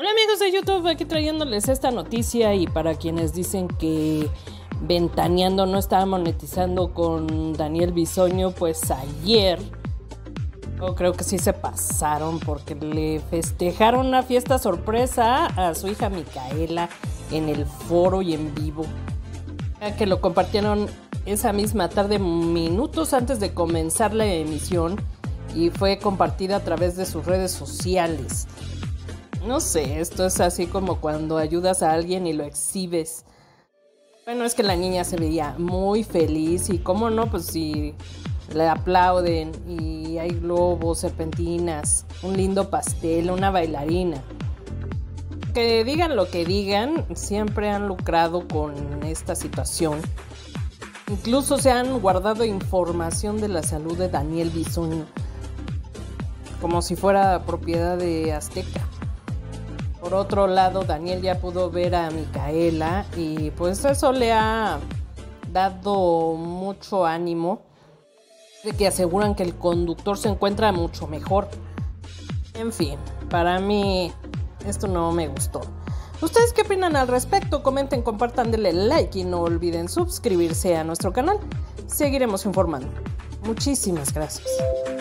Hola amigos de YouTube, aquí trayéndoles esta noticia y para quienes dicen que Ventaneando no estaba monetizando con Daniel Bisoño, pues ayer yo creo que sí se pasaron porque le festejaron una fiesta sorpresa a su hija Micaela en el foro y en vivo, ya que lo compartieron esa misma tarde minutos antes de comenzar la emisión y fue compartida a través de sus redes sociales. No sé, esto es así como cuando ayudas a alguien y lo exhibes. Bueno, es que la niña se veía muy feliz y cómo no, pues si le aplauden y hay globos, serpentinas, un lindo pastel, una bailarina. Que digan lo que digan, siempre han lucrado con esta situación. Incluso se han guardado información de la salud de Daniel Bisoño, como si fuera propiedad de Azteca. Por otro lado, Daniel ya pudo ver a Micaela y pues eso le ha dado mucho ánimo, de que aseguran que el conductor se encuentra mucho mejor. En fin, para mí esto no me gustó. ¿Ustedes qué opinan al respecto? Comenten, compartan, denle like y no olviden suscribirse a nuestro canal. Seguiremos informando. Muchísimas gracias.